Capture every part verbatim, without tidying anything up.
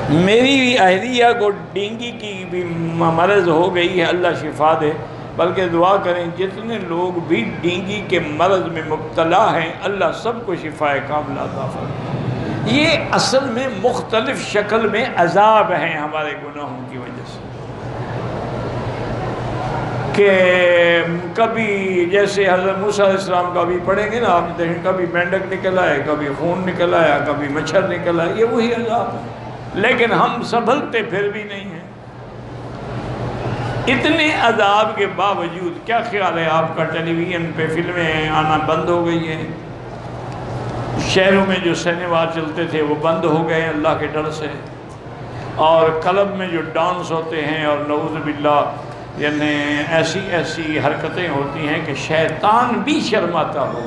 میری بھی اہلیہ کو ڈینگی کی بھی مرض ہو گئی ہے، اللہ شفا دے، بلکہ دعا کریں جتنے لوگ بھی ڈینگی کے مرض میں مبتلا ہیں اللہ سب کو شفا کاملہ عطا فرمائے۔ یہ اصل میں مختلف شکل میں عذاب ہیں ہمارے گناہوں کی وجہ سے، کہ کبھی جیسے حضرت موسیٰ علیہ السلام کا بھی پڑھیں گے نا آپ دیکھیں، کبھی مینڈک نکل آئے، کبھی خون نکل آیا، کبھی مچھر نکل آئے، یہ وہی عذاب ہے، لیکن ہم سنبھلتے پھر بھی نہیں ہیں۔ اتنے عذاب کے باوجود کیا خیال ہے آپ کا، ٹیلی ویژن پہ فلمیں آنا بند ہو گئی ہیں، شہروں میں جو سینما چلتے تھے وہ بند ہو گئے اللہ کے ڈر سے، اور کلب میں جو ڈانس ہوتے ہیں اور نعوذ باللہ یعنی ایسی ایسی حرکتیں ہوتی ہیں کہ شیطان بھی شرماتا ہو۔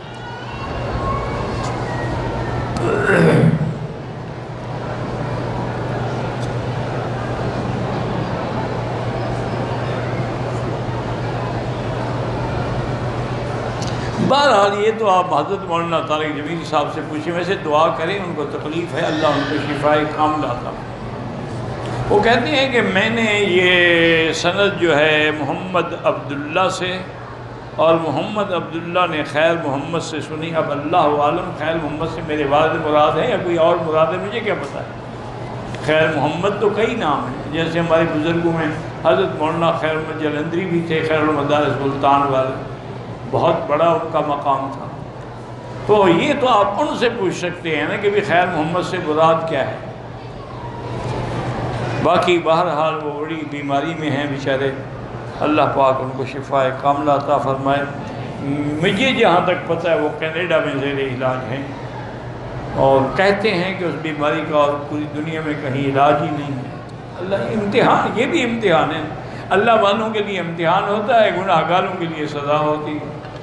بہرحال یہ تو آپ حضرت مولانا طارق جمیل صاحب سے پوچھیں، ویسے دعا کریں، ان کو تکلیف ہے، اللہ ان کو شفائے کاملہ عطا فرمائے۔ وہ کہتے ہیں کہ میں نے یہ سند جو ہے محمد عبداللہ سے، اور محمد عبداللہ نے خیر محمد سے سنی، اب اللہ عالم خیر محمد سے میرے والد مراد ہے یا کوئی اور مراد ہے مجھے کیا پتہ ہے۔ خیر محمد تو کئی نام ہیں، جیسے ہمارے بزرگوں میں حضرت مولانا خیر محمد جلندری بھی تھے، خیر المدارس ملتان والے، بہت بڑا ان کا مقام تھا۔ تو یہ تو آپ ان سے پوچھ سکتے ہیں نا کہ بھی خیر محمد سے مراد کیا ہے۔ باقی بہرحال وہ بڑی بیماری میں ہیں بیچارے، اللہ پاک ان کو شفا کاملہ عطا فرمائے۔ مجھے جہاں تک پتہ ہے وہ کینیڈا میں زیر علاج ہیں، اور کہتے ہیں کہ اس بیماری کا اور پوری دنیا میں کہیں علاج ہی نہیں ہے۔ اللہ امتحان، یہ بھی امتحان ہے، اللہ والوں کے لیے امتحان ہوتا ہے، گناہ گاروں کے لیے سزا ہوتی ہے۔